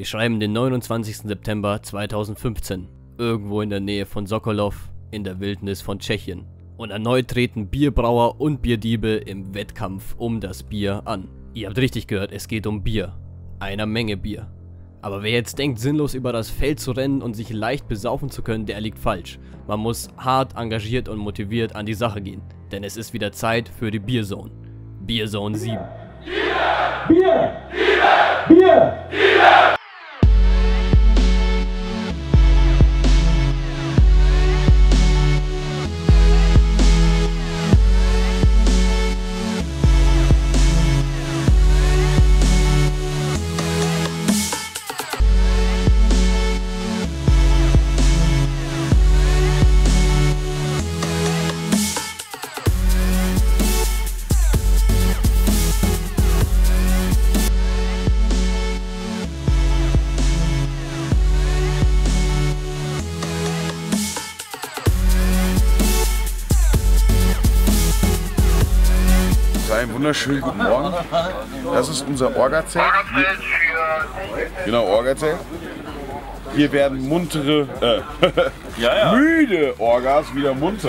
schreiben den 29. September 2015, irgendwo in der Nähe von Sokolov, in der Wildnis von Tschechien. Und erneut treten Bierbrauer und Bierdiebe im Wettkampf um das Bier an. Ihr habt richtig gehört, es geht um Bier. Einer Menge Bier. Aber wer jetzt denkt, sinnlos über das Feld zu rennen und sich leicht besaufen zu können, der liegt falsch. Man muss hart, engagiert und motiviert an die Sache gehen. Denn es ist wieder Zeit für die Bierzone. Bierzone 7. Bier! Bier! Bier! Bier! Bier! Einen wunderschönen guten Morgen. Das ist unser Orga-Zelt. Genau, Orga-Zelt. Hier werden muntere, müde Orgas wieder munter.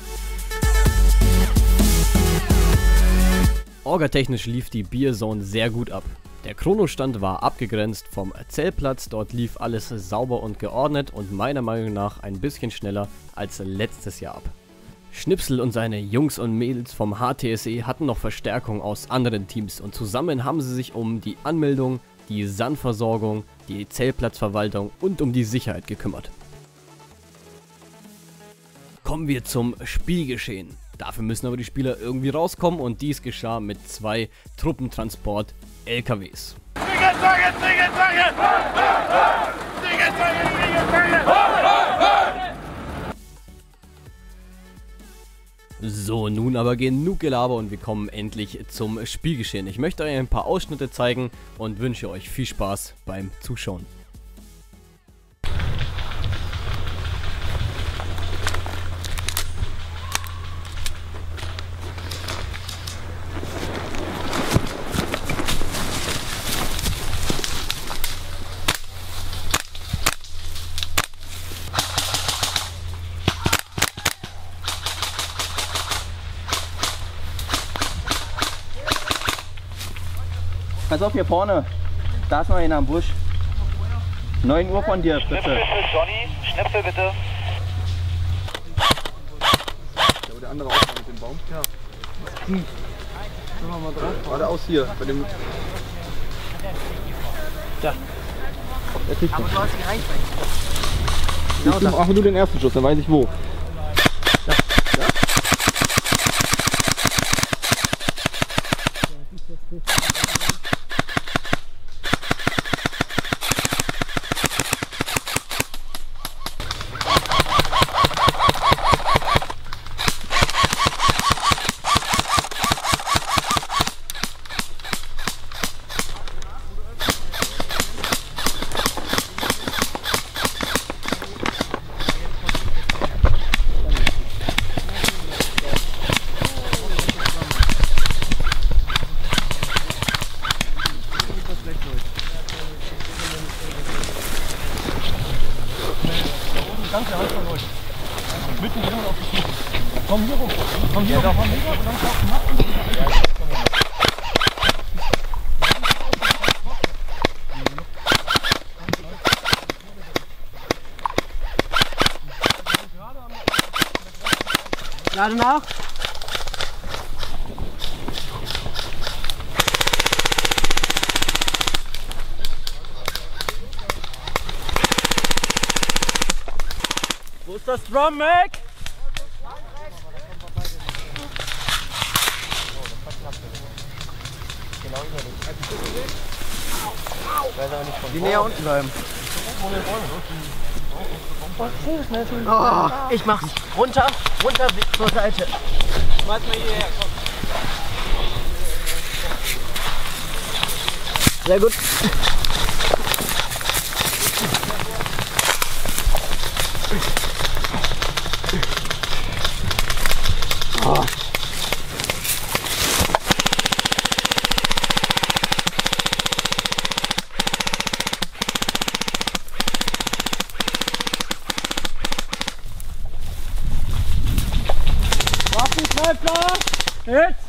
Orgatechnisch lief die Bierzone sehr gut ab. Der Chronostand war abgegrenzt vom Zeltplatz, dort lief alles sauber und geordnet und meiner Meinung nach ein bisschen schneller als letztes Jahr ab. Schnipsel und seine Jungs und Mädels vom HTSE hatten noch Verstärkung aus anderen Teams und zusammen haben sie sich um die Anmeldung, die Sandversorgung, die Zeltplatzverwaltung und um die Sicherheit gekümmert. Kommen wir zum Spielgeschehen. Dafür müssen aber die Spieler irgendwie rauskommen und dies geschah mit 2 Truppentransport-LKWs. So, nun aber genug Gelaber und wir kommen endlich zum Spielgeschehen. Ich möchte euch ein paar Ausschnitte zeigen und wünsche euch viel Spaß beim Zuschauen. Pass auf, hier vorne. Da ist noch einer am Busch. 9 Uhr von dir, bitte. Schnipsel für Johnny. Schnipsel bitte. Ja, aber der andere auch mit dem Baum. Ja. Schauen wir mal drauf. Warte aus hier. Bei dem. Ja. Aber du hast die Reichweite. Genau, mach nur den ersten Schuss, dann weiß ich wo. Ja. Ja? Ganze Hand von euch. Mitten drin auf die Füße. Komm hier rum. Komm hier rum. Und dann komm nach und Lade nach. Wo ist das Drum, Mac? Die näher unten bleiben. Oh, ich mach's. Runter, runter, zur Seite. Schmeiß mal hierher, komm. Sehr gut. Oh. Bleib klar! Jetzt!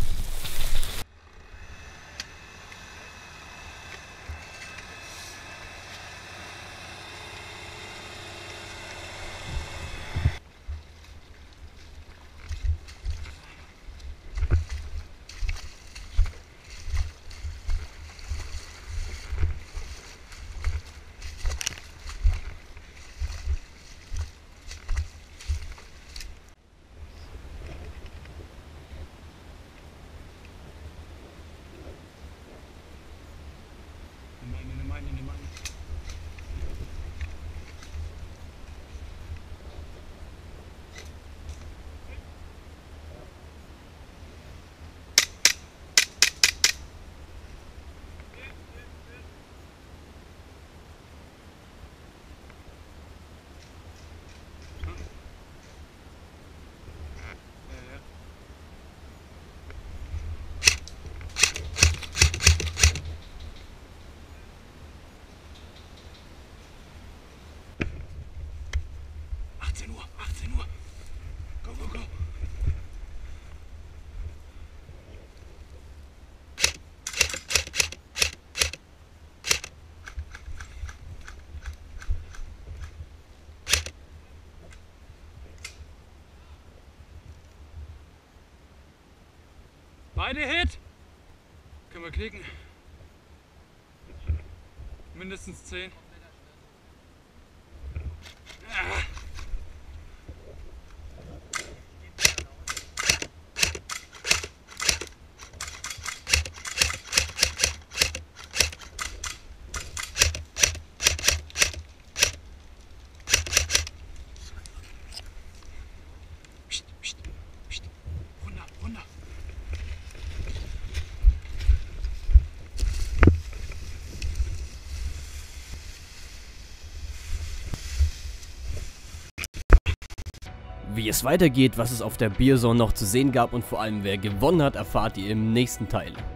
Beide Hit. Können wir klicken. Mindestens 10. Wie es weitergeht, was es auf der Bierzone noch zu sehen gab und vor allem wer gewonnen hat, erfahrt ihr im nächsten Teil.